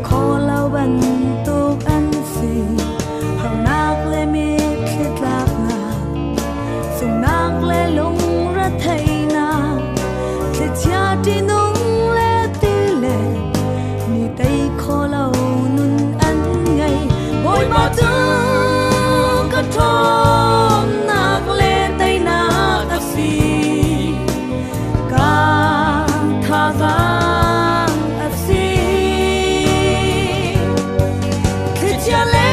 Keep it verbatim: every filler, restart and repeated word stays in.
khó lâu bận tục ăn gì hầu nát lệ mi khít lạc ngà dùng nát lệ lung ra thấy na khít cha đi nung lệ tì lệ mi tay khó lâu nun ăn ngày bồi bao tư có thom nát lệ tay nát áp xì ca tha vang áp xì khít cha lệ